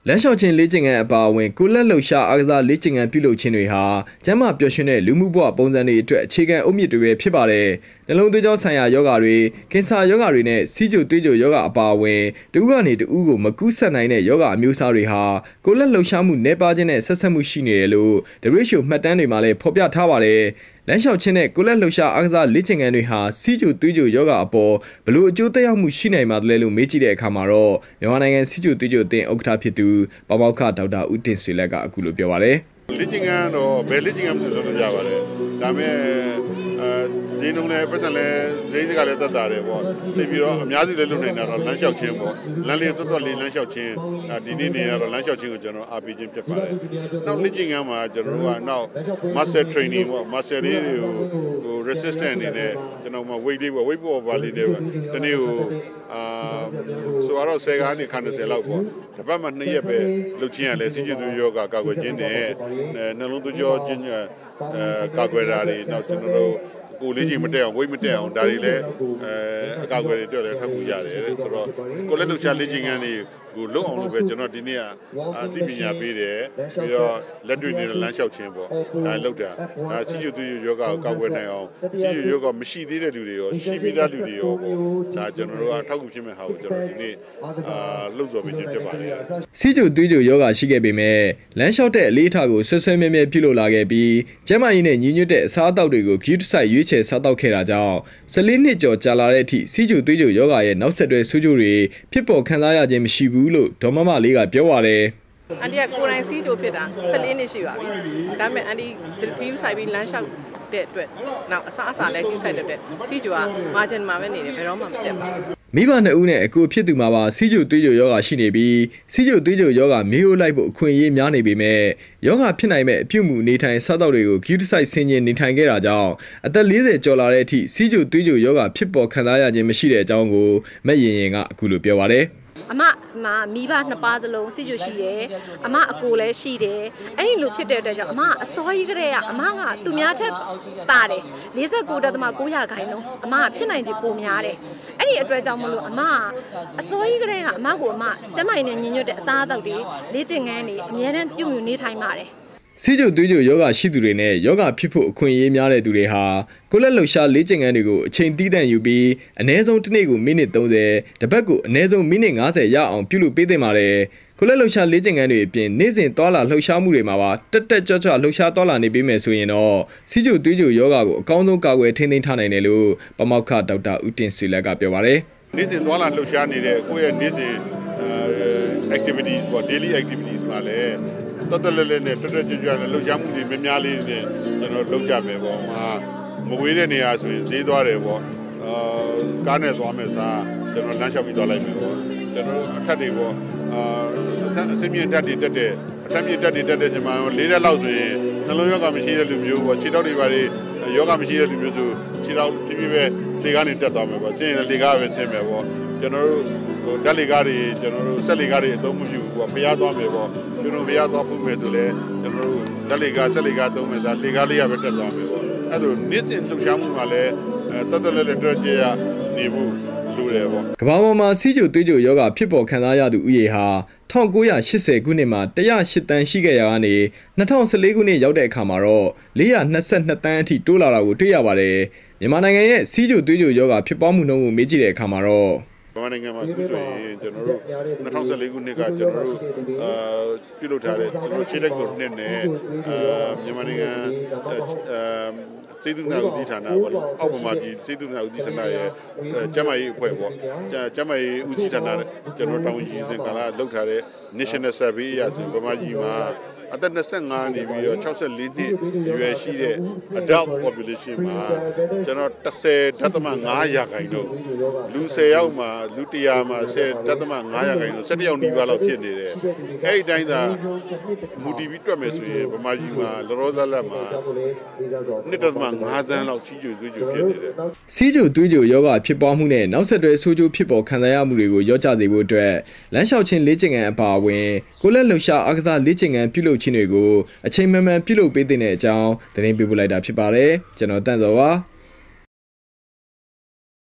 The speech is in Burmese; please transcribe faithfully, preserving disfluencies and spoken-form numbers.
လမ်းလျှောက်ခြင်းလေ့ကျင့်ခန်းအပါအဝင်ကိုလက်လှုပ်ရှားအားကစားလေ့ကျင့်ခန်းပြုလုပ်ခြင်းတွေဟာကျန်းမာပျော်ရွှင်တဲ့လူမှုဘဝပုံစံတွေအတွက်အခြေခံအုတ်မြစ်တွေပဲဖြစ်ပါတယ်။နှလုံးသွေးကြောဆိုင်ရာယောဂတွေကင်ဆာယောဂတွေနဲ့စီးကျိုသွေးကြိုယောဂအပါအဝင်တဦးကနေတဦးကိုမကူးစက်နိုင်တဲ့ယောဂအမျိုးအစားတွေဟာကိုလက်လှုပ်ရှားမှုနှဲပါခြင်းနဲ့ဆက်ဆက်မှုရှိနေတယ်လို့ ဒဘလျူ အို မှတ်တမ်းတွေမှာလည်းဖော်ပြထားပါတယ်။လမ်းလျှောက်ခြင်းနဲ့ကိုလက်လှုပ်ရှားအားကစားလေ့ကျင့်ခန်းတွေဟာစီးကျိုသွေးကြိုယောဂအပေါ်ဘလို့အကျိုးသက်ရောက်မှုရှိနိုင်မှာလဲလို့မေးကြည့်တဲ့အခါမှာတော့မြန်မာနိုင်ငံစီးကျိုသွေးကြိုအသင်းဥက္ကဋ္ဌဖြစ်သူပမောက္ခဒေါက်တာဦးတင်ဆွေလက်ကအခုလိုပြောပါတယ်။လေ့ကျင့်ခန်းတော့ဘယ်လေ့ကျင့်ခန်းမှဆိုလို့ရပါတယ်။ဒါပေမဲ့အဲဂျင်းလုံးလည်းပတ်စံလည်းဂျိန်းစကလည်းတက်တာတယ်ပေါ့။ပြီးပြီးတော့အများစုလည်းလုပ်နိုင်တာတော့လမ်းလျှောက်ခြင်းပေါ့။လမ်းလေးတွတ်တွတ်လေးလမ်းလျှောက်ခြင်းဒီနေ့နေရတော့လမ်းလျှောက်ခြင်းကိုကျွန်တော်အားပေးခြင်းဖြစ်ပါတယ်။နောက်လေ့ကျင့်ခန်းမှာကျွန်တော်တို့ကနောက် muscle training ပေါ့ muscle လေးတွေကိုဟို resistance အနေနဲ့ကျွန်တော်မှ weight လေးပေါ့ weight ပေါ်ပါလေးတွေပေါ့။ဒီနေ့ကိုအာဆိုတော့ဆယ်ကနေခန်း၂၀လောက်ပေါ့။တစ်ပတ်မှနှစ်ရက်ပဲလုပ်ခြင်းရလဲစီးကျူယောဂကာကွယ်ခြင်းနဲ့နှလုံးသွေးကြောခြင်းအဲကာကွယ်တာတွေနောက်ကျွန်တော်တို့ကိုလေးကြီးမတက်အောင်ဝိတ်မတက်အောင်ဒါတွေလည်းအဲအကာအကွယ်တွေတွေ့လည်းထပ်ကူရတယ်ဆိုတော့ကိုလက်လှုပ်ရှားလေ့ကျင့်ခန်းတွေကိုလုံအောင်လို့ပဲကျွန်တော်ဒီနေ့ကအသိပညာပေးတယ်ပြီးတော့လက်တွေ့နေတဲ့လမ်းလျှောက်ခြင်းပေါ့ဒါလောက်တာဒါစီကျူသွေးယောဂကိုကာကွယ်နိုင်အောင်စီကျူယောဂမရှိသေးတဲ့လူတွေရောရှိပြီးသားလူတွေရောပေါ့ဒါကျွန်တော်တို့ကထောက်ကူဖြစ်မဲ့ဟာကိုကျွန်တော်ဒီနေ့အာလှုပ်ဆော်ပေးခြင်းဖြစ်ပါတယ်စီကျူသွေးကြိုယောဂရှိခဲ့ပေမဲ့လမ်းလျှောက်တဲ့အလေးထားကိုဆွဆွဲမြဲမြဲပြုလုပ်လာခဲ့ပြီးကျန်းမာရေးနဲ့ညီညွတ်တဲ့အစားအသောက်တွေကိုဂရုတစိုက်ရွေးချယ်စားသောက်ခဲ့တာကြောင့်၁၄နှစ်ကျော်ကြာလာတဲ့အထိစီကျူသွေးကြိုယောဂရဲ့နောက်ဆက်တွဲဆိုးကျိုးတွေဖြစ်ပေါ်ခံစားရခြင်းမရှိဘူးလို့ဒေါ်မမလေးကပြောပါတယ်အန်တီကကိုယ်တိုင်စီးကြိုဖြစ်တာ၁၄နှစ်ရှိပါပြီ။ဒါပေမဲ့အန်တီခီယူဆိုင်ပြီးလမ်းလျှောက်တဲ့အတွက်နောက်အစားအစာလည်းခီယူဆိုင်တဲ့အတွက်စီးကြိုကမာဂျင်မှာပဲနေတယ်ဘယ်တော့မှမတက်ပါဘူးမိဘနှစ်ဦးနဲ့အကိုဖြစ်သူမှာပါစီးကျိုသွေးကြိုယောဂရှိနေပြီးစီးကျိုသွေးကြိုယောဂမေးအိုးလိုက်ဖို့အခွင့်အရေးများနေပေမဲ့ယောဂဖြစ်နိုင်မဲ့အပြုမှုနေထိုင်စားသောက်တွေကိုဂရုတစိုက်ဆင်ခြင်နေထိုင်ခဲ့တာကြောင့်အသက်၄၀ကျော်လာတဲ့အထိစီးကျိုသွေးကြိုယောဂဖြစ်ပေါ်ခံစားရခြင်းမရှိတဲ့အကြောင်းကိုမက်ရင်ရင်ကအခုလိုပြောပါတယ်အမမမိဘနှစ်ပါးစလုံးစီကျူရှိတယ်အမအကိုလည်းရှိတယ်အဲ့ဒီလိုဖြစ်တဲ့အတွက်ကြောင့်အမအစောကြီးကလေးကအမကသူများထက်ပါတယ်၄၉.၉ရာခိုင်နှုန်းအမကဖြစ်နိုင်ခြေပိုများတယ်အဲ့ဒီအတွက်ကြောင့်မလို့အမအစောကြီးကလေးကအမကိုအမကျမနဲ့ညီညွတ်တဲ့အစားအသောက်တွေလေ့ကျင့်ခန်းတွေအများနဲ့ပြုမြူနေထိုင်ပါတယ်စီကျိုသွေးကြိုယောဂရှိသူတွေနဲ့ယောဂဖြစ်ဖို့အခွင့်အရေးများတဲ့သူတွေဟာကိုလက်လှုပ်ရှားလေ့ကျင့်ခန်းတွေကိုအချိန်တီးတန့်ယူပြီးအနည်းဆုံးတစ်နေ့ကိုမိနစ်၃၀တစ်ပတ်ကိုအနည်းဆုံးမိနစ်၅၀ရအောင်ပြုလုပ်ပေးသင့်ပါတယ်ကိုလက်လှုပ်ရှားလေ့ကျင့်ခန်းတွေအပြင်နေ့စဉ်သွားလာလှုပ်ရှားမှုတွေမှာပါတက်တက်ကြွကြွလှုပ်ရှားသွားလာနေပေးမယ်ဆိုရင်တော့စီကျိုသွေးကြိုယောဂကိုအကောင်းဆုံးကာကွယ်ထိန်းသိမ်းထားနိုင်တယ်လို့ပမောက္ခဒေါက်တာဦးတင်ဆွေလက်ကပြောပါတယ်နေ့စဉ်သွားလာလှုပ်ရှားနေတဲ့ကိုယ့်ရဲ့နေ့စဉ် activities ပေါ့ daily activities မှာလည်းတော်တော်လေးလေးနဲ့တော်တော်ကြွကြွနဲ့လှုပ်ရှားမှုတွေများများလေးနဲ့ကျွန်တော်လုပ်ကြမယ်ပေါ့ဟာမဝေးတဲ့နေရာဆိုရင်ဈေးသွားတယ်ပေါ့အာကားနဲ့သွားမယ်စားကျွန်တော်လမ်းလျှောက်ပြီးသွားလိုက်မယ်ပေါ့ကျွန်တော်အထက်တွေပေါ့အာအစင်းမြင့်တက်တွေတက်တယ်အထက်မြင့်တက်တွေတက်တဲ့ချိန်မှာလေးရက်လောက်ဆိုရင်နှလုံးရောဂါမရှိတဲ့လူမျိုးပေါ့ခြေထောက်တွေပါတွေယောဂမရှိတဲ့လူမျိုးဆိုခြေထောက်ပြပြပဲလေကားနေတက်သွားမယ်ပေါ့ဆင်းရင်လေကားပဲဆင်းမယ်ပေါ့ကျွန်တော်တို့ဟိုဓာတ်လေကားတွေကျွန်တော်တို့ဆက်လေကားတွေအသုံးမပြုဘူးပေါ့ဖျားသွားမယ်ပေါ့ကျွန်တော်ဖျားသွားဖို့မယ်ဆိုလဲကျွန်တော်တို့ဓာတ်လေကားဆက်လေကားသုံးမယ်ဆိုလေကားလေးရပဲတက်သွားမယ်ပေါ့အဲ့လိုနေ့စဉ်လှုပ်ရှားမှုမှာလည်းတော်တော်လေးတော်ကြရနေဖို့လိုတယ်ပေါ့ကမ္ဘာပေါ်မှာစီးကျိုသွေးကြိုယောဂဖြစ်ပေါ်ခံစားရသူဥယေဟာ၁၉၈၀ခုနှစ်မှာ၁၀၈တန်းရှိခဲ့ရာကနေ၂၀၁၄ခုနှစ်ရောက်တဲ့အခါမှာတော့၄၂၂တန်းအထိတိုးလာတာကိုတွေ့ရပါတယ်မြန်မာနိုင်ငံရဲ့စီးကျိုသွေးကြိုယောဂဖြစ်ပွားမှုနှုန်းကိုမေးကြည့်တဲ့အခါမှာတော့မြန်မာနိုင်ငံမှာအခုဆိုရင်ကျွန်တော်တို့၂၀၁၄ခုနှစ်ကကျွန်တော်တို့အာပြုလုပ်ထားတဲ့ကျွန်တော်ရှေ့လက်ကိုနှစ်နဲ့အာမြန်မာနိုင်ငံအာစေတုနာဦးစီးဌာနပေါ့အောက်မှာဒီစေတုနာဦးစီးဌာနရဲ့ကျန်းမာရေးအဖွဲ့ပေါ့ကျန်းမာရေးဦးစီးဌာနကျွန်တော်တောင်းကြီးစဉ်ကလာလုပ်ထားတဲ့ National Survey အရဆိုဗမာပြည်မှာအသက်၂၅နေပြီးတော့၆၄နှစ်ရွယ်ရှိတဲ့ adult population မှာကျွန်တော်၁၀.၅ရာခိုင်နှုန်းလူ၁၀ယောက်မှာလူ၁၀၀မှာ၁၀.၅ရာခိုင်နှုန်း၁၁ယောက်နီးပါးလောက်ဖြစ်နေတယ်အဲ့ဒီတိုင်းသာမူတည်ပြီးတွက်မယ်ဆိုရင်ဗမာပြည်မှာလောလောဆယ်လက်မှာ၂.၅သန်းလောက်စီးကျိုသွေးကြိုဖြစ်နေတယ်စီးကျိုသွေးကြိုယောဂဖြစ်ပွားမှုနဲ့နောက်ဆက်တွဲဆိုးကျိုးဖြစ်ပေါ်ခံစားရမှုတွေကိုရောကြစေဖို့အတွက်လမ်းလျှောက်ခြင်းလေ့ကျင့်ခန်းအပါအဝင်ကိုလက်လှုပ်ရှားအားကစားလေ့ကျင့်ခန်းပြုလုပ်ခြင်းတွေကိုအချိန်မှန်မှန်ပြုလုပ်ပေးတဲ့အကြောင်းသတင်းပေးပို့လိုက်တာဖြစ်ပါတယ်ကျွန်တော်တန့်စောပါ